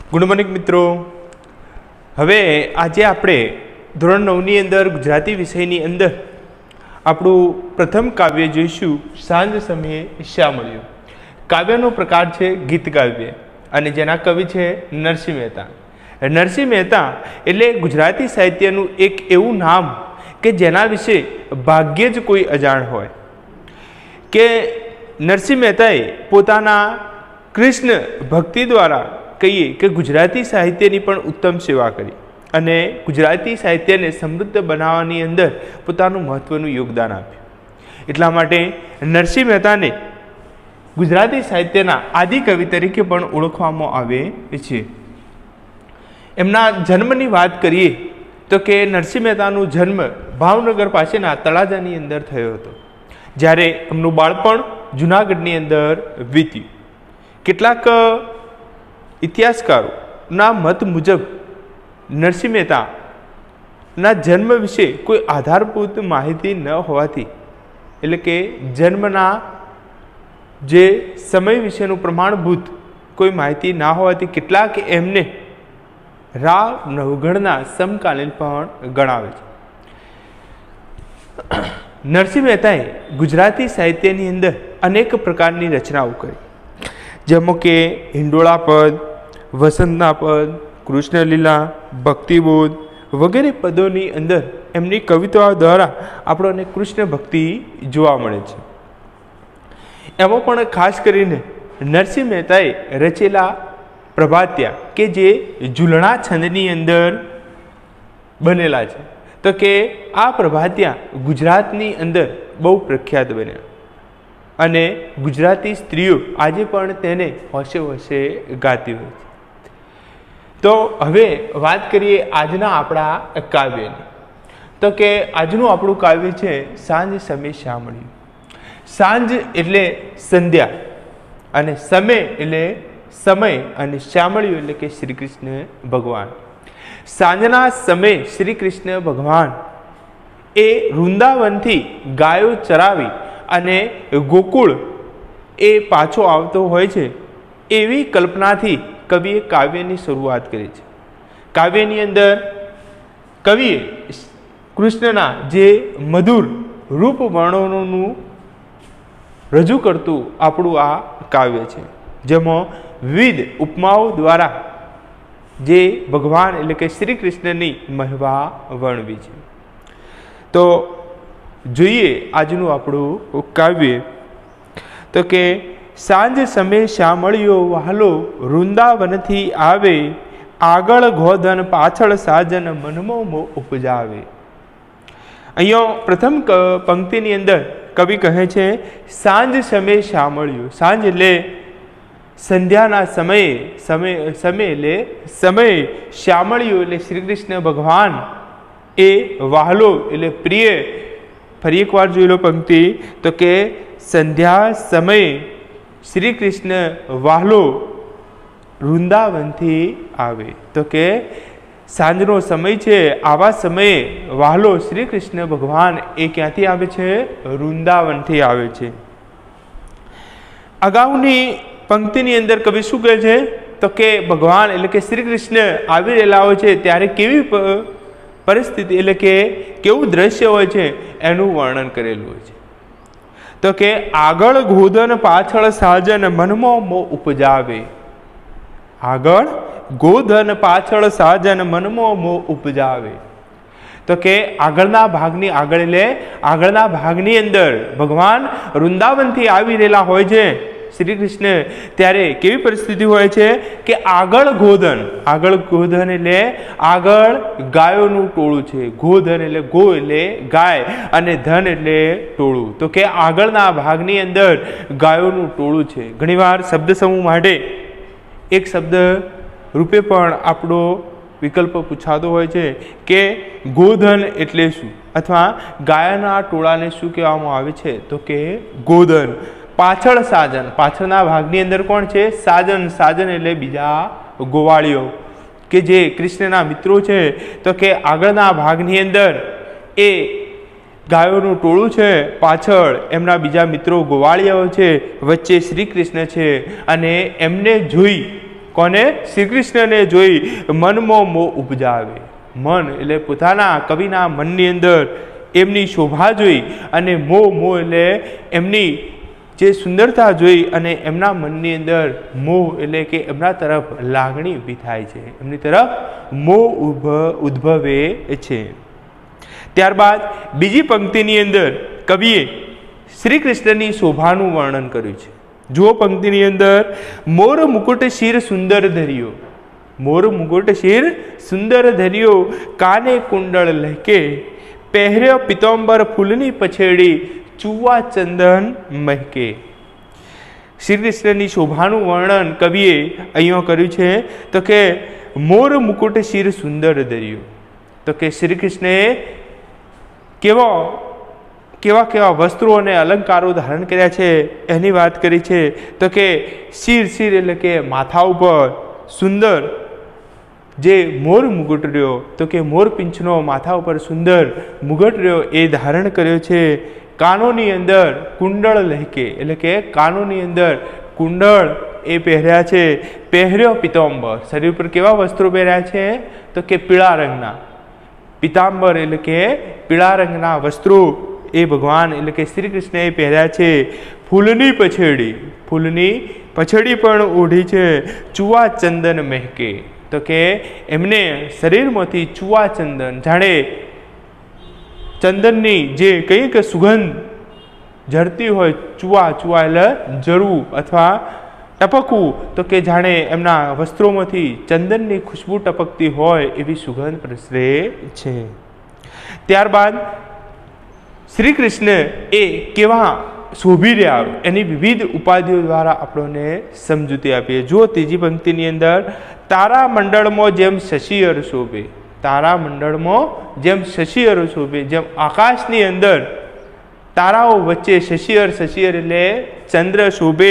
Good morning મિત્રો। હવે આજે આપણે ધોરણ 9ની અંદર ગુજરાતી વિષયની અંદર આપણું પ્રથમ કાવ્ય જોઈશું સાંજ સમયે શા મળ્યું। કાવ્યનો પ્રકાર છે ગીત કાવ્ય અને જેના કવિ છે નરસિંહ મહેતા। નરસિંહ મહેતા એટલે ગુજરાતી સાહિત્યનું એક એવું નામ કે જેના વિશે ભાગ્યે જ કોઈ અજાણ હોય કે નરસિંહ મહેતાએ પોતાના કૃષ્ણ ભક્તિ દ્વારા કહીએ કે ગુજરાતી સાહિત્યની પણ ઉત્તમ સેવા કરી અને ગુજરાતી સાહિત્યને સમૃદ્ધ બનાવવાની અંદર પોતાનું મહત્વનું યોગદાન આપ્યું। એટલા માટે નરસિંહ મહેતાને ગુજરાતી સાહિત્યના આદિ કવિ તરીકે પણ ઓળખવામાં આવે છે। એમના જન્મની વાત કરીએ તો કે નરસિંહ મહેતાનો જન્મ ભાવનગર પાસેના તળાજાની અંદર થયો હતો, જ્યારે એમનું બાળપણ જૂનાગઢની અંદર વીત્યું। કેટલાક ઇતિહાસકારોના મત મુજબ નરસિંહ મહેતાના જન્મ વિશે કોઈ આધારભૂત માહિતી ન હોવાથી, એટલે કે જન્મના જે સમય વિશેનું પ્રમાણભૂત કોઈ માહિતી ના હોવાથી કેટલાક એમને રાવ નવઘણના સમકાલીન પણ ગણાવે છે। નરસિંહ મહેતાએ ગુજરાતી સાહિત્યની અંદર અનેક પ્રકારની રચનાઓ કરી, જેમાં કે હિંડોળા પદ, વસંતના પદ, કૃષ્ણલીલા, ભક્તિબોધ વગેરે પદોની અંદર એમની કવિતાઓ દ્વારા આપણને કૃષ્ણ ભક્તિ જોવા મળે છે। એમાં પણ ખાસ કરીને નરસિંહ મહેતાએ રચેલા પ્રભાત્યા કે જે ઝૂલણા છંદની અંદર બનેલા છે, તો કે આ પ્રભાત્યા ગુજરાતની અંદર બહુ પ્રખ્યાત બન્યા અને ગુજરાતી સ્ત્રીઓ આજે પણ તેને હોશે હોશે ગાતી હોય છે। તો હવે વાત કરીએ આજના આપણા કાવ્યની, તો કે આજનું આપણું કાવ્ય છે સાંજ સમયે શા મળ્યું। સાંજ એટલે સંધ્યા અને સમય એટલે સમય અને શા મળ્યું એટલે કે શ્રી કૃષ્ણ ભગવાન। સાંજના સમયે શ્રી કૃષ્ણ ભગવાન એ વૃંદાવનથી ગાયો ચરાવી અને ગોકુળ એ પાછો આવતો હોય છે એવી કલ્પનાથી કવિએ કાવ્યની શરૂઆત કરી છે। કાવ્યની અંદર કવિએ કૃષ્ણના જે મધુર રૂપ વર્ણનોનું રજૂ કરતું આપણું આ કાવ્ય છે, જેમાં વિવિધ ઉપમાઓ દ્વારા જે ભગવાન એટલે કે શ્રી કૃષ્ણની મહિમા વર્ણવી છે। તો જોઈએ આજનું આપણું કાવ્ય, તો કે સાંજ સમયે શા મળ્યો વહાલો વૃંદાવનથી આવે, આગળ ગોધન પાછળ સાજન મનમાં મોહ ઉપજાવે। અહીંયા પ્રથમ પંક્તિની અંદર કવિ કહે છે સાંજ સમયે શા મળ્યો। સાંજ એટલે સંધ્યાના સમયે, સમય એટલે સમયે, શા મળ્યો એટલે શ્રી કૃષ્ણ ભગવાન એ વહાલો એટલે પ્રિય। ફરી એકવાર જોઈ લો પંક્તિ, તો કે સંધ્યા સમયે શ્રી કૃષ્ણ વહાલો વૃંદાવનથી આવે, તો કે સાંજનો સમય છે, આવા સમયે વહાલો શ્રી કૃષ્ણ ભગવાન એ ક્યાંથી આવે છે? વૃંદાવનથી આવે છે। અગાઉની પંક્તિની અંદર કવિ શું કહે છે? તો કે ભગવાન એટલે કે શ્રી કૃષ્ણ આવી રહેલા હોય છે ત્યારે કેવી પરિસ્થિતિ એટલે કે કેવું દ્રશ્ય હોય છે એનું વર્ણન કરેલું હોય છે। તો કે આગળ ગોધન પાછળ સાજન મનમાં મોહ ઉપજાવે। આગળ ગોધન પાછળ સાજન મનમાં મોહ ઉપજાવે, તો કે આગળના ભાગની આગળ એટલે આગળના ભાગની અંદર ભગવાન વૃંદાવનથી આવી રહેલા હોય છે શ્રી કૃષ્ણ, ત્યારે કેવી પરિસ્થિતિ હોય છે કે આગળ ગોધન એટલે આગળ ગાયોનું ટોળું છે। ગોધન એટલે ગો એટલે ગાય અને ધન એટલે ટોળું, તો કે આગળના ભાગની અંદર ગાયોનું ટોળું છે। ઘણીવાર શબ્દ સમૂહ માટે એક શબ્દ રૂપે પણ આપણો વિકલ્પ પૂછાતો હોય છે કે ગોધન એટલે શું, અથવા ગાયના ટોળાને શું કહેવામાં આવે છે? તો કે ગોધન। પાછળ સાજન, પાછળના ભાગની અંદર કોણ છે? સાજન। સાજન એટલે બીજા ગોવાળીઓ કે જે કૃષ્ણના મિત્રો છે, તો કે આગળના ભાગની અંદર એ ગાયોનું ટોળું છે, પાછળ એમના બીજા મિત્રો ગોવાળિયાઓ છે, વચ્ચે શ્રી કૃષ્ણ છે અને એમને જોઈ કોને? શ્રી કૃષ્ણને જોઈ મનમાં મોહ ઉપજાવે. મન એટલે પોતાના કવિના મનની અંદર એમની શોભા જોઈ અને મોહ એટલે એમની જે સુંદરતા જોઈ અને એમના મનની અંદર મોહ એટલે કે એમના તરફ લાગણી ઊભી થાય છે, એમની તરફ મોહ ઉદ્ભવે છે. ત્યારબાદ બીજી પંક્તિની અંદર કવિએ શ્રી કૃષ્ણની શોભાનું વર્ણન કર્યું છે. જુઓ પંક્તિની અંદર, મોર મુકુટ શિર સુંદર ધર્યો, મોર મુકુટ શિર સુંદર ધર્યો, કાને કુંડળ લહેકે, પહેર્યો પિત્તંબર ફૂલની પછેડી, ચુવા ચંદન મહેકે. શ્રી કૃષ્ણની શોભાનું વર્ણન કવિએ અહીંયા કર્યું છે. તો કે મોર મુકુટ શિર સુંદર ધર્યો, તો કે શ્રી કૃષ્ણએ કેવા વસ્ત્રો અને અલંકારો ધારણ કર્યા છે એની વાત કરી છે. તો કે શિર એટલે કે માથા ઉપર સુંદર જે મોર મુગટ રહ્યો, તો કે મોર પીંછનો માથા ઉપર સુંદર મુગટ રહ્યો એ ધારણ કર્યો છે. કાનોની અંદર કુંડળ લહેકે એટલે કે કાનોની અંદર કુંડળ એ પહેર્યા છે. પહેર્યો પિત્તંબર, શરીર પર કેવા વસ્ત્રો પહેર્યા છે? તો કે પીળા રંગના. પિતાંબર એટલે કે પીળા રંગના વસ્ત્રો એ ભગવાન એટલે કે શ્રી કૃષ્ણએ પહેર્યા છે. ફૂલની પછેડી, ફૂલની પછેડી પણ ઓઢી છે. ચુવા ચંદન મહેકે, તો કે એમને શરીરમાંથી ચુવા ચંદન, જાણે ચંદનની જે કંઈક સુગંધ ઝરતી હોય, ચુવા એટલે ઝરવું અથવા ટપકવું, તો કે જાણે એમના વસ્ત્રોમાંથી ચંદનની ખુશ્બુ ટપકતી હોય એવી સુગંધ પ્રસરે છે. ત્યારબાદ શ્રી કૃષ્ણ એ કેવા શોભી રહ્યા એની વિવિધ ઉપાધિઓ દ્વારા આપણને સમજૂતી આપીએ. જુઓ ત્રીજી પંક્તિની અંદર, તારા મંડળમાં જેમ શશિયર શોભે, તારા મંડળમાં જેમ શશિયર શોભે, જેમ આકાશની અંદર તારાઓ વચ્ચે શશિયર એટલે ચંદ્ર શોભે.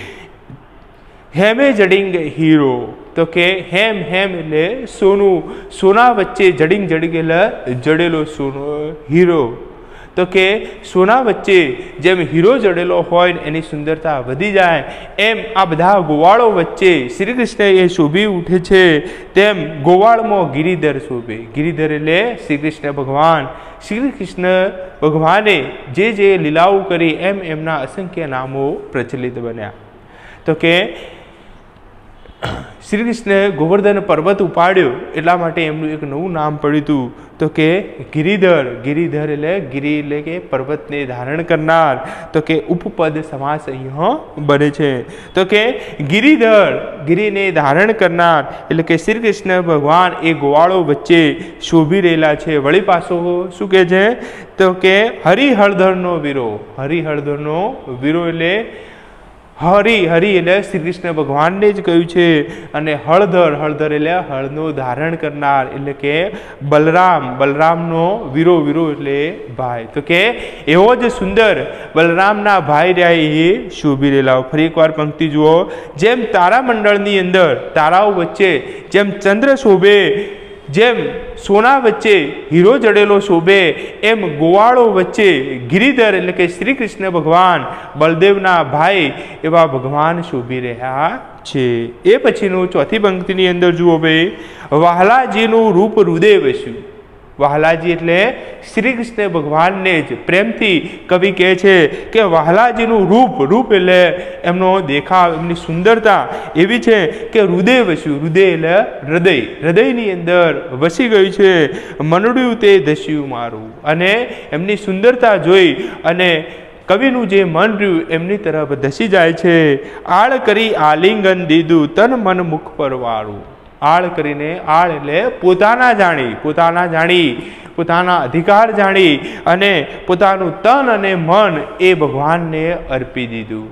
હેમે જડિંગ હીરો, તો કે હેમ એટલે સોનું, સોના વચ્ચે જડિંગ એટલે જડેલો સોનો હીરો, તો કે સોના વચ્ચે જેમ હીરો જડેલો હોય એની સુંદરતા વધી જાય એમ આ બધા ગોવાળો વચ્ચે શ્રી કૃષ્ણ એ શોભી ઉઠે છે. તેમ ગોવાળમાં ગિરિધર શોભે. ગિરિધર એટલે શ્રી કૃષ્ણ ભગવાન. શ્રી કૃષ્ણ ભગવાને જે લીલાઓ કરી એમ એમના અસંખ્ય નામો પ્રચલિત બન્યા. તો કે શ્રી કૃષ્ણે ગોવર્ધન પર્વત ઉપાડ્યો એટલા માટે એમનું એક નવું નામ પડ્યું હતું, તો કે ગિરિધર. ગિરિધર એટલે ગિરી એટલે કે પર્વતને ધારણ કરનાર, તો કે ઉપપદ સમાસ અહીંયા બને છે. તો કે ગિરિધર, ગિરીને ધારણ કરનાર એટલે કે શ્રી કૃષ્ણ ભગવાન એ ગોવાળો વચ્ચે શોભી રહેલા છે. વળી પાછો શું કહે છે? તો કે હરિહળધરનો વીરો. હરિહળધરનો વીરો એટલે હરિ એટલે શ્રી કૃષ્ણ ભગવાનને જ કહ્યું છે. અને હળધર એટલે હળનો ધારણ કરનાર એટલે કે બલરામનો વીરો એટલે ભાઈ. તો કે એવો જ સુંદર બલરામના ભાઈ રહ્યા એ શોભી રહેલા. ફરી એકવાર પંક્તિ જુઓ, જેમ તારા મંડળની અંદર તારાઓ વચ્ચે જેમ ચંદ્ર શોભે, જેમ સોના વચ્ચે હીરો જડેલો શોભે, એમ ગોવાળો વચ્ચે ગિરિધર એટલે કે શ્રી કૃષ્ણ ભગવાન બલદેવના ભાઈ એવા ભગવાન શોભી રહ્યા છે. એ પછીનું ચોથી પંક્તિની અંદર જુઓ ભાઈ, વહાલાજીનું રૂપ હૃદય વસ્યું. વહાલાજી એટલે શ્રી કૃષ્ણ ભગવાનને જ પ્રેમથી કવિ કહે છે કે વહાલાજીનું રૂપ એટલે એમનો દેખાવ, એમની સુંદરતા એવી છે કે હૃદય વસ્યું. હૃદય એટલે હૃદયની અંદર વસી ગયું છે. મનડ્યું તે દસ્યું મારું. અને એમની સુંદરતા જોઈ અને કવિનું જે મન રહ્યું એમની તરફ ધસી જાય છે. આળ કરી આલિંગન દીધું તન મન મુખ પર વાળું. આળ કરીને, આળ એટલે પોતાના જાણી પોતાના અધિકાર જાણી અને પોતાનું તન અને મન એ ભગવાનને અર્પી દીધું.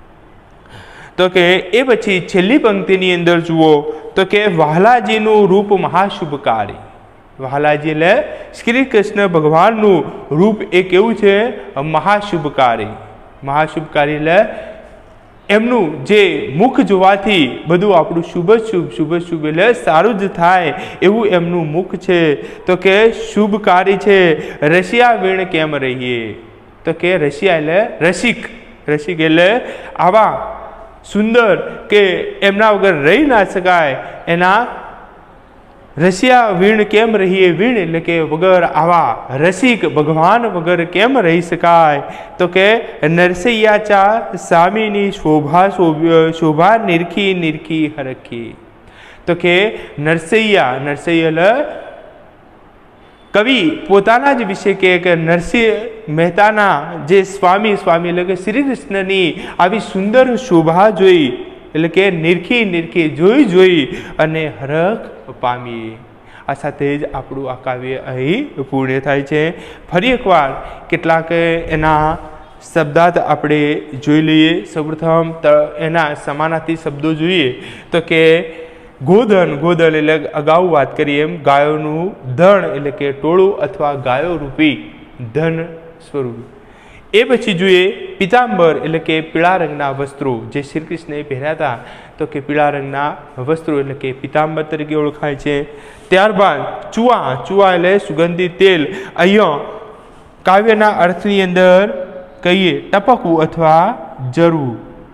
તો કે એ પછી છેલ્લી પંક્તિની અંદર જુઓ, તો કે વહાલાજીનું રૂપ મહાશુભકારી. વહાલાજી એટલે શ્રી કૃષ્ણ ભગવાનનું રૂપ એ કેવું છે? મહાશુભકારી. મહાશુભકારી એટલે એમનું જે મુખ જોવાથી બધું આપણું શુભ એટલે સારું જ થાય એવું એમનું મુખ છે. તો કે શુભકારી છે. રસિયા વીણ કેમ રહીએ, તો કે રસિયા એટલે રસિક એટલે આવા સુંદર કે એમના વગર રહી ના શકાય એના રસિયા વીણ કેમ રહીએ વીણ એટલે કે વગર આવા રસિક ભગવાન વગર કેમ રહી શકાય તો કે નરસૈયાચા સ્વામીની શોભા નિરખી નિરખી હરખી તો કે નરસૈયા કવિ પોતાના જ વિશે કે નરસિંહ મહેતાના જે સ્વામી એટલે કે શ્રી કૃષ્ણની આવી સુંદર શોભા જોઈ એટલે કે નિરખી નિરખી જોઈ અને હરખ પામીએ. આ સાથે જ આપણું આ કાવ્ય અહીં પૂર્ણ થાય છે. ફરી એકવાર કેટલાક એના શબ્દાર્થ આપણે જોઈ લઈએ. સૌપ્રથમ એના સમાનાર્થી શબ્દો જોઈએ તો કે ગોધન એટલે અગાઉ વાત કરીએ એમ ગાયોનું ધન એટલે કે ટોળું અથવા ગાયો રૂપી ધન સ્વરૂપ. એ પછી જોઈએ પિતાંબર એટલે કે પીળા રંગના વસ્ત્રો જે શ્રી કૃષ્ણએ પહેર્યા હતા તો કે પીળા રંગના વસ્ત્રો એટલે કે પિતાંબર તરીકે ઓળખાય છે. ત્યારબાદ ચુવા એટલે સુગંધિત તેલ. અહીંયા કાવ્યના અર્થની અંદર કહીએ ટપકવું અથવા જરવું.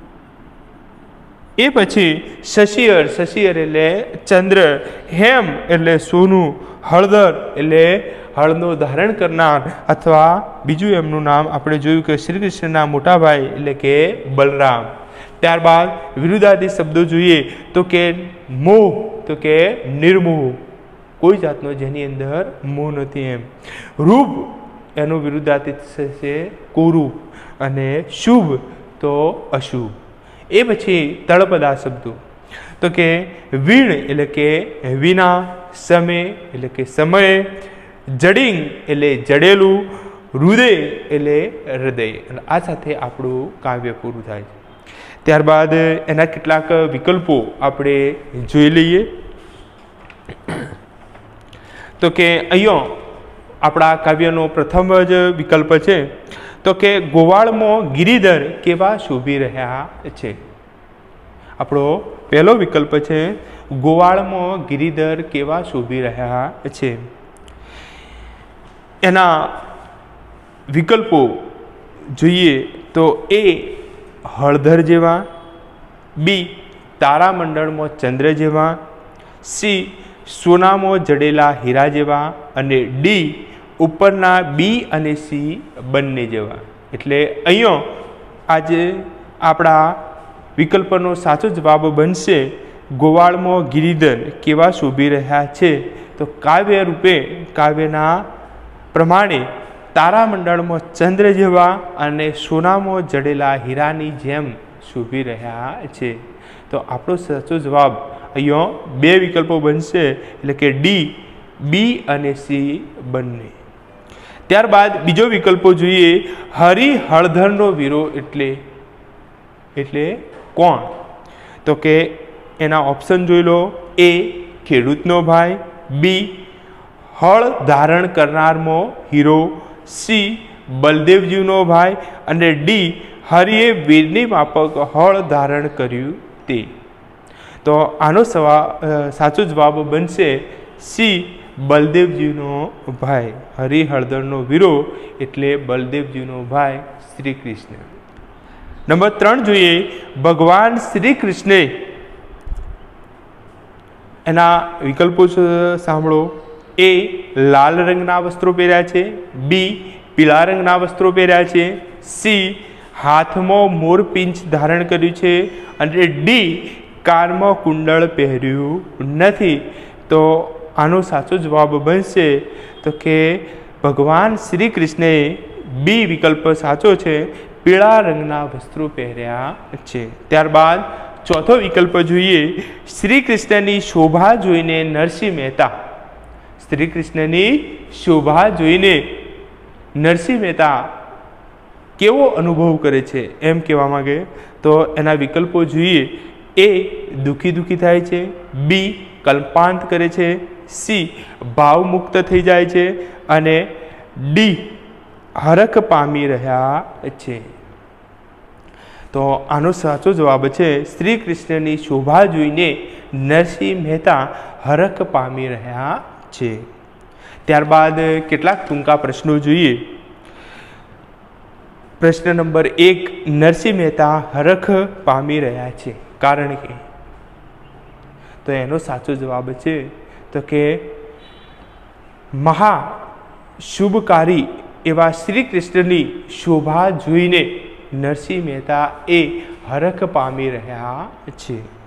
એ પછી શશિયર એટલે ચંદ્ર. હેમ એટલે સોનું. હળદર એટલે હળનો ધારણ કરનાર અથવા બીજું એમનું નામ આપણે જોયું કે શ્રી કૃષ્ણના મોટા ભાઈ એટલે કે બલરામ. ત્યારબાદ વિરુદ્ધાર્થી શબ્દો જોઈએ તો કે મોહ તો કે નિર્મોહ, કોઈ જાતનો જેની અંદર મોહ નથી એમ. રૂપ એનું વિરુદ્ધાર્થી થશે કુરૂપ અને શુભ તો અશુભ. એ પછી તળપદા શબ્દો તો કે વીણ એટલે કે વિના, સમે એટલે કે સમય, જડિંગ એટલે જડેલું, હૃદય એટલે હૃદય. અને આ સાથે આપણું કાવ્ય પૂરું થાય છે. ત્યારબાદ એના કેટલાક વિકલ્પો આપણે જોઈ લઈએ તો કે અહીંયા આપણા કાવ્યનો પ્રથમ જ વિકલ્પ છે તો કે ગોવાળમાં ગિરિધર કેવા શોભી રહ્યા છે. આપણો પહેલો વિકલ્પ છે ગોવાળમાં ગિરિધર કેવા શોભી રહ્યા છે. એના વિકલ્પો જોઈએ તો એ હળદર જેવા, બી તારામંડળમાં ચંદ્ર જેવા, સી સોનામાં જડેલા હીરા જેવા અને ડી ઉપરના બી અને સી બંને જેવા. એટલે અહીંયા આજે આપણા વિકલ્પનો સાચો જવાબ બનશે ગોવાળમાં ગિરિધર કેવા શોભી રહ્યા છે. તો કાવ્ય રૂપે કાવ્યના પ્રમાણે તારામંડળમાં ચંદ્ર જેવા અને સોનામાં જડેલા હીરાની જેમ શોભી રહ્યા છે. તો આપણો સાચો જવાબ અહીંયા બે વિકલ્પો બનશે એટલે કે ડી, બી અને સી બંને. ત્યારબાદ બીજો વિકલ્પો જોઈએ હળધરનો વીરો એટલે કોણ તો કે એના ઓપ્શન જોઈ લો. એ ખેડૂતનો ભાઈ, બી હળ ધારણ કરનારમાં હીરો, સી બલદેવજીનો ભાઈ અને ડી હરિએ વીરની માફક હળ ધારણ કર્યું તે. તો આનો સાચો જવાબ બનશે સી બલદેવજીનો ભાઈ. હરિ હળદરનો વીરો એટલે બલદેવજીનો ભાઈ શ્રી કૃષ્ણ. નંબર 3 જોઈએ ભગવાન શ્રી કૃષ્ણે એના વિકલ્પો સાંભળો. એ લાલ રંગના વસ્ત્રો પહેર્યા છે, બી પીળા રંગના વસ્ત્રો પહેર્યા છે, સી હાથમાં મોરપીંછ ધારણ કર્યું છે અને ડી કાનમાં કુંડળ પહેર્યું નથી. તો આનો સાચો જવાબ બનશે તો કે ભગવાન શ્રી કૃષ્ણએ બી વિકલ્પ સાચો છે, પીળા રંગના વસ્ત્રો પહેર્યા છે. ત્યારબાદ ચોથો વિકલ્પ જોઈએ શ્રી કૃષ્ણની શોભા જોઈને નરસિંહ મહેતા. શ્રી કૃષ્ણની શોભા જોઈને નરસિંહ મહેતા કેવો અનુભવ કરે છે એમ કહેવા માંગે. તો એના વિકલ્પો જોઈએ. એ દુઃખી થાય છે, બી કલ્પાંત કરે છે, સી ભાવમુક્ત થઈ જાય છે અને ડી હરખ પામી રહ્યા છે. તો આનો સાચો જવાબ છે શ્રી કૃષ્ણની શોભા જોઈને નરસિંહ મહેતા હરખ પામી રહ્યા છે. ત્યારબાદ કેટલાક ટૂંકા પ્રશ્નો જોઈએ. પ્રશ્ન નંબર 1, નરસિંહ મહેતા હરખ પામી રહ્યા છે, કારણ કે, તો એનો સાચો જવાબ છે તો કે મહા શુભકારી એવા શ્રી કૃષ્ણની શોભા જોઈને નરસિંહ મહેતા એ હરખ પામી રહ્યા છે.